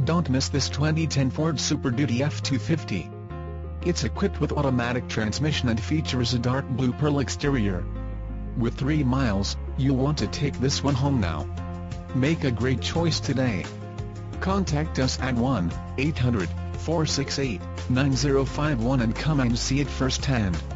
Don't miss this 2010 Ford Super Duty F-250. It's equipped with automatic transmission and features a dark blue pearl exterior. With 3 miles, you'll want to take this one home now. Make a great choice today. Contact us at 1-800-468-9051 and come and see it firsthand.